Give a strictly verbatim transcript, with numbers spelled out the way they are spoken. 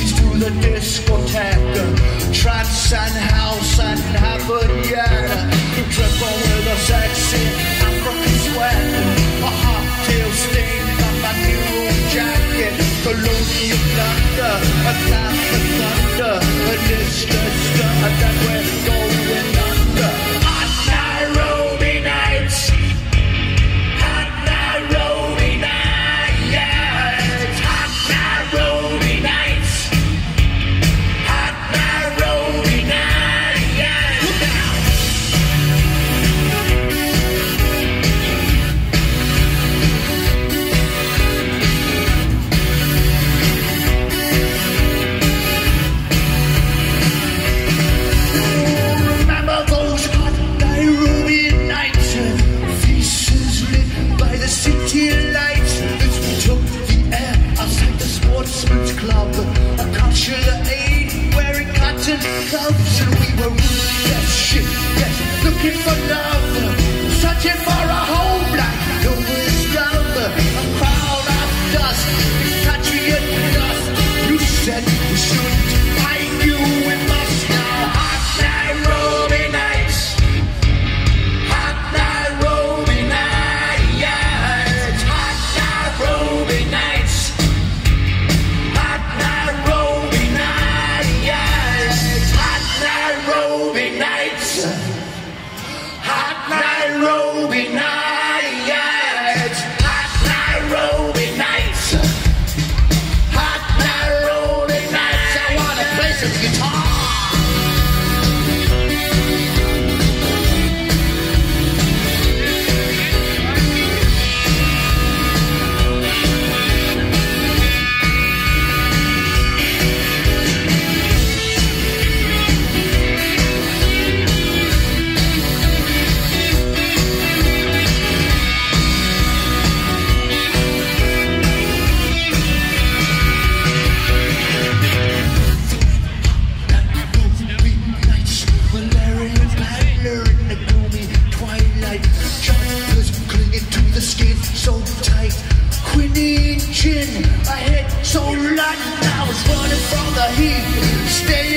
streets to the discotheque, trance and house and habanera, triple with a sexy African sweat, a hot tail stain on my new jacket, colonial thunder, a clap of thunder, a distant stir that we're going under. Hot Nairobi nights, hot Nairobi nights, hot Nairobi nights, hot Nairobi nights. Look out! Remember those hot Nairobi nights, faces lit by the city lights, as we took the air outside the sportsman's club, a consular aid wearing cotton gloves, and we were yes, shit, yes, looking for love, searching for a home like Noah's love, a crowd of dust, expatriate dust. You said we shouldn't, I knew we must now. Hot Nairobi nights, hot Nairobi nights, hot Nairobi nights, hot Nairobi nights, hot Nairobi nights, hot Nairobi nights, hot Nairobi nights, hot Nairobi nights. I wanna play some guitar. Nairobi nights, malaria paddler in the gloomy twilight, jumpers clinging to the skin so tight, quinine gin, I hit so light, I was running from the heat, stay